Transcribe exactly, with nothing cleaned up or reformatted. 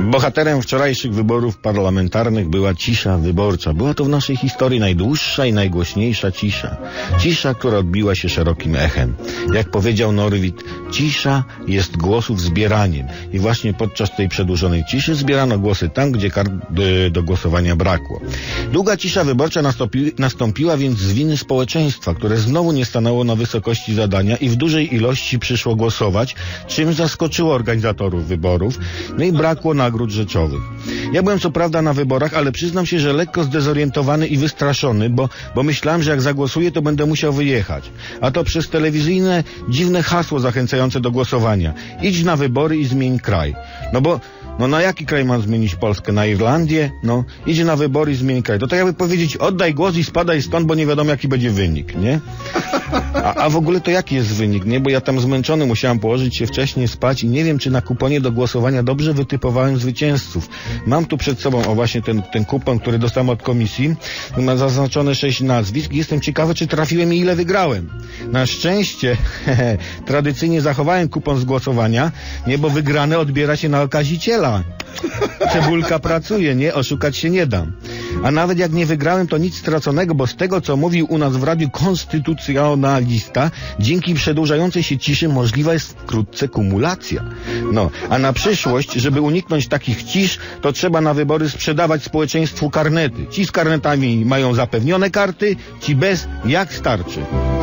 Bohaterem wczorajszych wyborów parlamentarnych była cisza wyborcza. Była to w naszej historii najdłuższa i najgłośniejsza cisza. Cisza, która odbiła się szerokim echem. Jak powiedział Norwid, cisza jest głosów zbieraniem. I właśnie podczas tej przedłużonej ciszy zbierano głosy tam, gdzie kart do głosowania brakło. Długa cisza wyborcza nastąpi, nastąpiła więc z winy społeczeństwa, które znowu nie stanęło na wysokości zadania i w dużej ilości przyszło głosować, czym zaskoczyło organizatorów wyborów. No i brakło nagród rzeczowych. Ja byłem co prawda na wyborach, ale przyznam się, że lekko zdezorientowany i wystraszony, bo, bo myślałem, że jak zagłosuję, to będę musiał wyjechać. A to przez telewizyjne, dziwne hasło zachęcające do głosowania. Idź na wybory i zmień kraj. No bo No na jaki kraj mam zmienić Polskę? Na Irlandię? No, idź na wybory i zmień kraj. To tak jakby powiedzieć, oddaj głos i spadaj stąd, bo nie wiadomo jaki będzie wynik, nie? A, a w ogóle to jaki jest wynik, nie? Bo ja tam zmęczony musiałem położyć się wcześniej spać i nie wiem, czy na kuponie do głosowania dobrze wytypowałem zwycięzców. Mam tu przed sobą, o właśnie ten, ten kupon, który dostałem od komisji. Ma zaznaczone sześć nazwisk i jestem ciekawy, czy trafiłem i ile wygrałem. Na szczęście tradycyjnie zachowałem kupon z głosowania, nie? Bo wygrane odbiera się na okaziciela. Cebulka pracuje, nie? Oszukać się nie dam. A nawet jak nie wygrałem, to nic straconego, bo z tego, co mówił u nas w radiu konstytucjonalista, dzięki przedłużającej się ciszy możliwa jest wkrótce kumulacja. No, a na przyszłość, żeby uniknąć takich cisz, to trzeba na wybory sprzedawać społeczeństwu karnety. Ci z karnetami mają zapewnione karty, ci bez jak starczy.